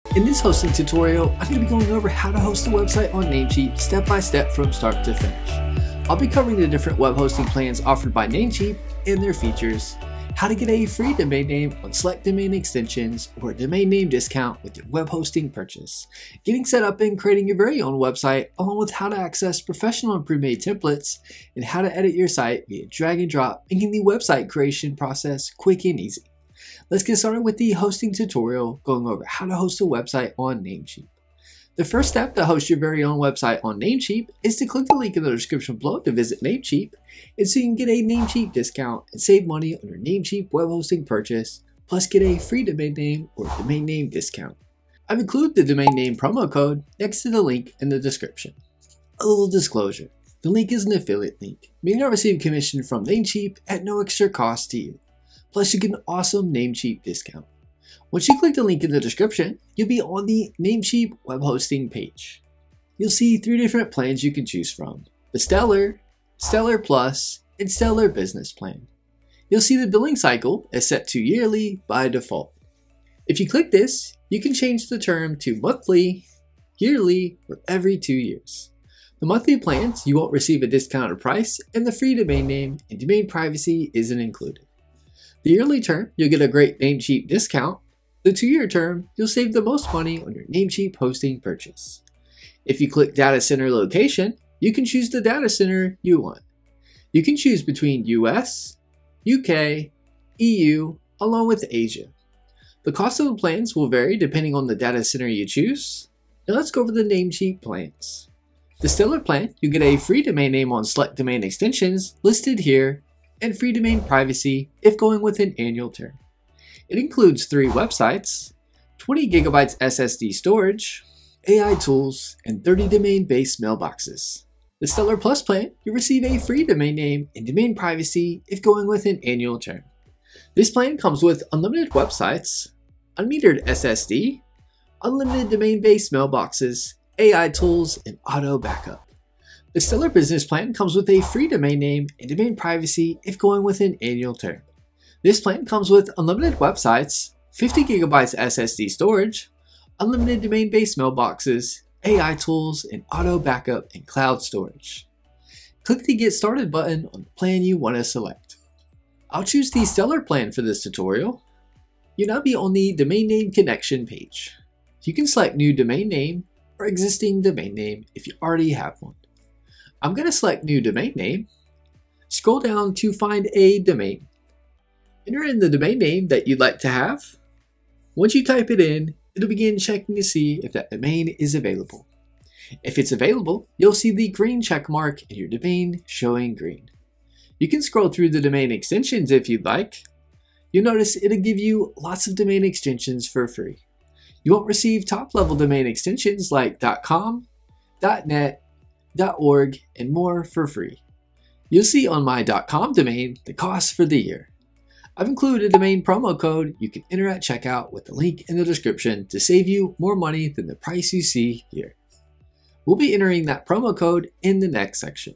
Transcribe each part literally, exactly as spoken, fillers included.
In this hosting tutorial, I'm going to be going over how to host a website on Namecheap step by step from start to finish. I'll be covering the different web hosting plans offered by Namecheap and their features, how to get a free domain name on select domain extensions or a domain name discount with your web hosting purchase, getting set up and creating your very own website, along with how to access professional and pre-made templates, and how to edit your site via drag and drop, making the website creation process quick and easy. Let's get started with the hosting tutorial, going over how to host a website on Namecheap. The first step to host your very own website on Namecheap is to click the link in the description below to visit Namecheap, and so you can get a Namecheap discount and save money on your Namecheap web hosting purchase, plus get a free domain name or domain name discount. I've included the domain name promo code next to the link in the description. A little disclosure, the link is an affiliate link, meaning I receive commission from Namecheap at no extra cost to you. Plus, you get an awesome Namecheap discount. Once you click the link in the description, you'll be on the Namecheap web hosting page. You'll see three different plans you can choose from: the Stellar, Stellar Plus, and Stellar Business Plan. You'll see the billing cycle is set to yearly by default. If you click this, you can change the term to monthly, yearly, or every two years. The monthly plans, you won't receive a discounted price, and the free domain name and domain privacy isn't included. The yearly term, you'll get a great Namecheap discount. The two-year term, you'll save the most money on your Namecheap hosting purchase. If you click Data Center Location, you can choose the data center you want. You can choose between U S, U K, E U, along with Asia. The cost of the plans will vary depending on the data center you choose. Now let's go over the Namecheap plans. The Stellar plan, you get a free domain name on select domain extensions listed here, and free domain privacy if going with an annual term. It includes three websites, twenty gigabytes S S D storage, A I tools, and thirty domain-based mailboxes. The Stellar Plus plan, you receive a free domain name and domain privacy if going with an annual term. This plan comes with unlimited websites, unmetered S S D, unlimited domain-based mailboxes, A I tools, and auto backup. The Stellar Business Plan comes with a free domain name and domain privacy if going with an annual term. This plan comes with unlimited websites, fifty gigabytes S S D storage, unlimited domain-based mailboxes, A I tools, and auto backup and cloud storage. Click the Get Started button on the plan you want to select. I'll choose the Stellar plan for this tutorial. You'll now be on the Domain Name Connection page. You can select New Domain Name or Existing Domain Name if you already have one. I'm going to select New Domain Name, scroll down to find a domain. Enter in the domain name that you'd like to have. Once you type it in, it'll begin checking to see if that domain is available. If it's available, you'll see the green check mark and your domain showing green. You can scroll through the domain extensions if you'd like. You'll notice it'll give you lots of domain extensions for free. You won't receive top-level domain extensions like .com, .net, .org, and more for free. You'll see on my .com domain the cost for the year. I've included a domain promo code you can enter at checkout with the link in the description to save you more money than the price you see here. We'll be entering that promo code in the next section.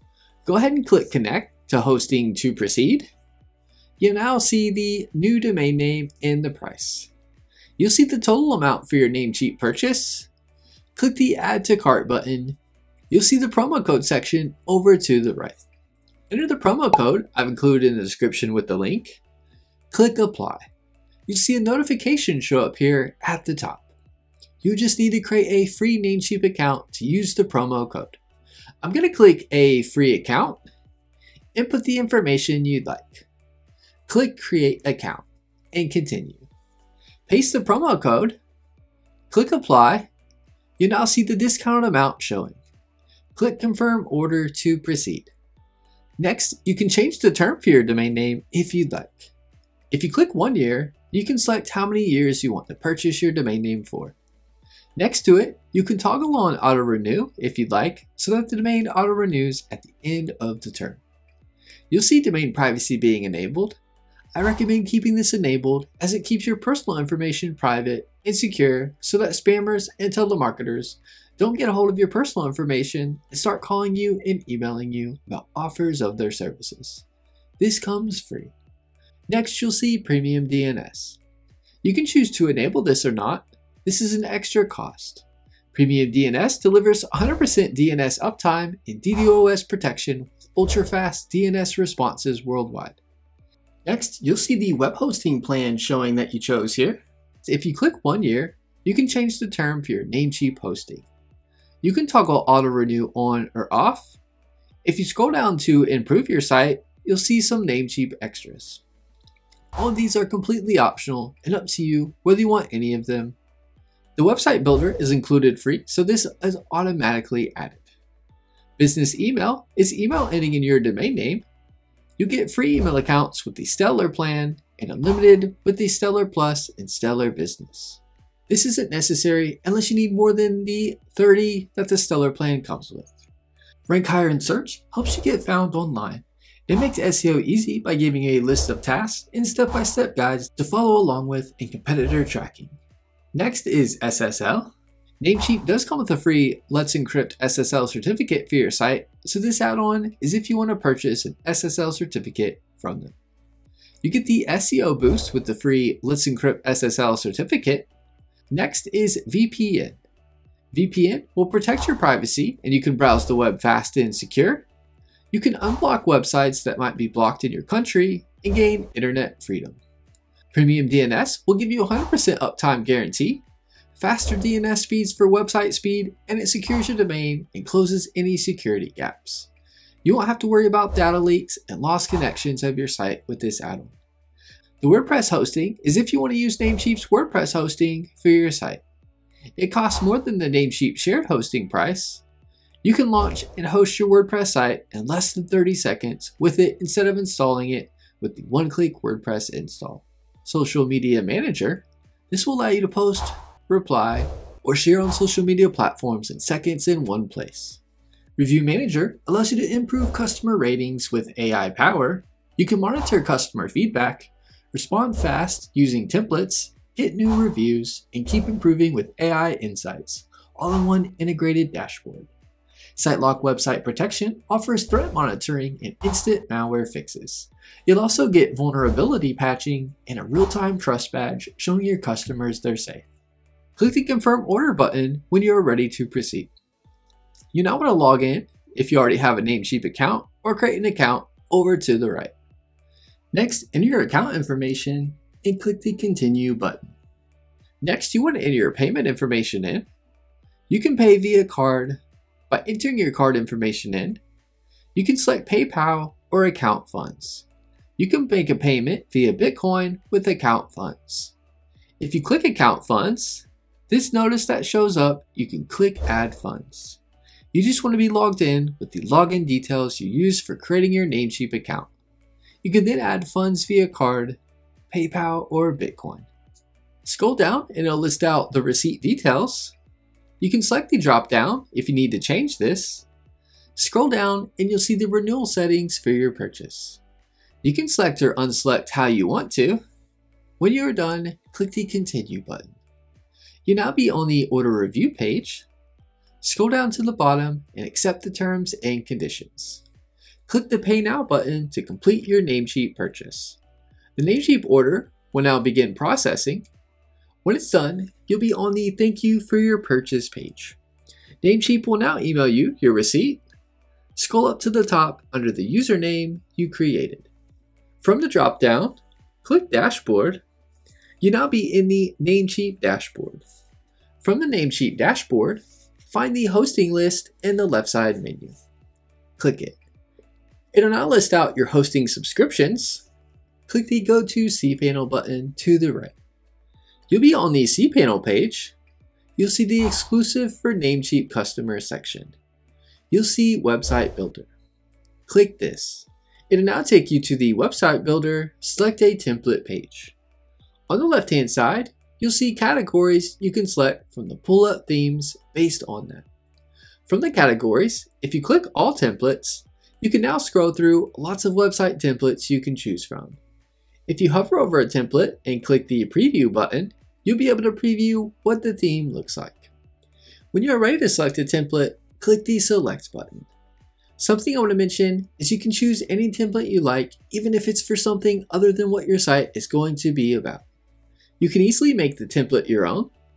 Go ahead and click Connect to Hosting to proceed. You'll now see the new domain name and the price. You'll see the total amount for your Namecheap purchase. Click the Add to Cart button. You'll see the promo code section over to the right. Enter the promo code I've included in the description with the link. Click Apply. You'll see a notification show up here at the top. You just need to create a free Namecheap account to use the promo code. I'm going to click a free account, input the information you'd like. Click Create Account and continue. Paste the promo code. Click Apply. You'll now see the discount amount showing. Click Confirm Order to proceed. Next, you can change the term for your domain name if you'd like. If you click one year, you can select how many years you want to purchase your domain name for. Next to it, you can toggle on Auto Renew if you'd like, so that the domain auto renews at the end of the term. You'll see domain privacy being enabled. I recommend keeping this enabled as it keeps your personal information private and secure so that spammers and telemarketers don't get a hold of your personal information and start calling you and emailing you about offers of their services. This comes free. Next, you'll see Premium D N S. You can choose to enable this or not. This is an extra cost. Premium D N S delivers one hundred percent D N S uptime and DDoS protection with ultra-fast D N S responses worldwide. Next, you'll see the web hosting plan showing that you chose here. If you click one year, you can change the term for your Namecheap hosting. You can toggle auto renew on or off. If you scroll down to improve your site, you'll see some Namecheap extras. All of these are completely optional and up to you whether you want any of them. The website builder is included free, so this is automatically added. Business email is email ending in your domain name. You get free email accounts with the Stellar plan and unlimited with the Stellar Plus and Stellar Business. This isn't necessary unless you need more than the thirty that the Stellar plan comes with. Rank higher in search helps you get found online. It makes S E O easy by giving you a list of tasks and step-by-step guides to follow along with in competitor tracking. Next is S S L. Namecheap does come with a free Let's Encrypt S S L certificate for your site, so this add-on is if you want to purchase an S S L certificate from them. You get the S E O boost with the free Let's Encrypt S S L certificate. Next is V P N. V P N will protect your privacy and you can browse the web fast and secure. You can unblock websites that might be blocked in your country and gain internet freedom. Premium D N S will give you a one hundred percent uptime guarantee, faster D N S speeds for website speed, and it secures your domain and closes any security gaps. You won't have to worry about data leaks and lost connections of your site with this add-on. The WordPress hosting is if you want to use Namecheap's WordPress hosting for your site. It costs more than the Namecheap shared hosting price. You can launch and host your WordPress site in less than thirty seconds with it instead of installing it with the one-click WordPress install. Social Media Manager. This will allow you to post, reply, or share on social media platforms in seconds in one place. Review Manager allows you to improve customer ratings with A I power. You can monitor customer feedback, respond fast using templates, get new reviews, and keep improving with A I insights, all in one integrated dashboard. SiteLock Website Protection offers threat monitoring and instant malware fixes. You'll also get vulnerability patching and a real-time trust badge showing your customers they're safe. Click the Confirm Order button when you are ready to proceed. You now want to log in, if you already have a Namecheap account, or create an account over to the right. Next, enter your account information and click the Continue button. Next, you want to enter your payment information in. You can pay via card by entering your card information in. You can select PayPal or account funds. You can make a payment via Bitcoin with account funds. If you click account funds, this notice that shows up, you can click add funds. You just want to be logged in with the login details you used for creating your Namecheap account. You can then add funds via card, PayPal, or Bitcoin. Scroll down and it'll list out the receipt details. You can select the drop down if you need to change this. Scroll down and you'll see the renewal settings for your purchase. You can select or unselect how you want to. When you are done, click the Continue button. You'll now be on the Order Review page. Scroll down to the bottom and accept the terms and conditions. Click the Pay Now button to complete your Namecheap purchase. The Namecheap order will now begin processing. When it's done, you'll be on the Thank You for Your Purchase page. Namecheap will now email you your receipt. Scroll up to the top under the username you created. From the drop-down, click Dashboard. You'll now be in the Namecheap dashboard. From the Namecheap dashboard, find the hosting list in the left side menu. Click it. It'll now list out your hosting subscriptions. Click the Go to cPanel button to the right. You'll be on the cPanel page. You'll see the exclusive for Namecheap customer section. You'll see Website Builder. Click this. It'll now take you to the Website Builder, select a template page. On the left hand side, you'll see categories you can select from the pull-up themes based on that. From the categories, if you click All Templates, you can now scroll through lots of website templates you can choose from. If you hover over a template and click the Preview button, you'll be able to preview what the theme looks like. When you are ready to select a template, click the Select button. Something I want to mention is you can choose any template you like, even if it's for something other than what your site is going to be about. You can easily make the template your own.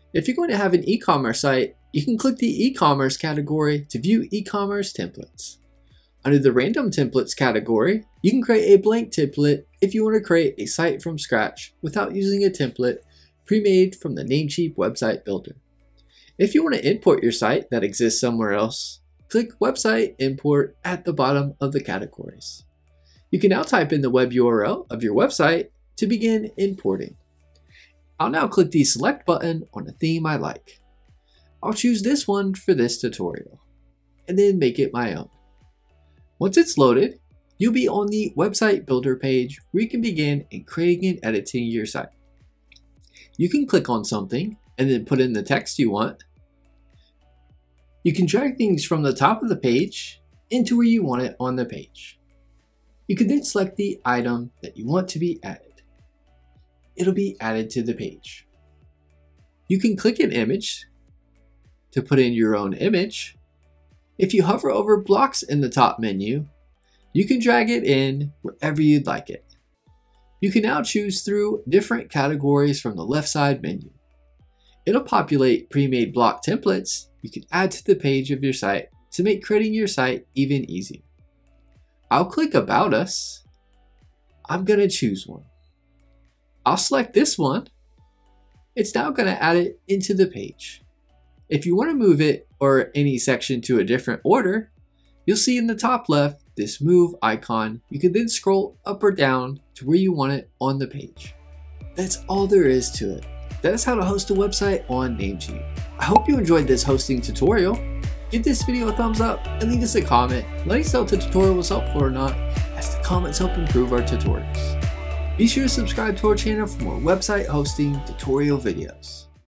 If you're going to have an e-commerce site, you can click the e-commerce category to view e-commerce templates. Under the random templates category, you can create a blank template if you want to create a site from scratch without using a template pre-made from the Namecheap website builder. If you want to import your site that exists somewhere else, click Website Import at the bottom of the categories. You can now type in the web U R L of your website to begin importing. I'll now click the Select button on a theme I like. I'll choose this one for this tutorial, and then make it my own. Once it's loaded, you'll be on the Website Builder page where you can begin in creating and editing your site. You can click on something and then put in the text you want. You can drag things from the top of the page into where you want it on the page. You can then select the item that you want to be added. It'll be added to the page. You can click an image to put in your own image. If you hover over blocks in the top menu, you can drag it in wherever you'd like it. You can now choose through different categories from the left side menu. It'll populate pre-made block templates you can add to the page of your site to make creating your site even easier. I'll click About Us. I'm going to choose one. I'll select this one. It's now going to add it into the page. If you want to move it or any section to a different order, you'll see in the top left this move icon. You can then scroll up or down to where you want it on the page. That's all there is to it. That is how to host a website on Namecheap. I hope you enjoyed this hosting tutorial. Give this video a thumbs up and leave us a comment. Let us know if the tutorial was helpful or not, as the comments help improve our tutorials. Be sure to subscribe to our channel for more website hosting tutorial videos.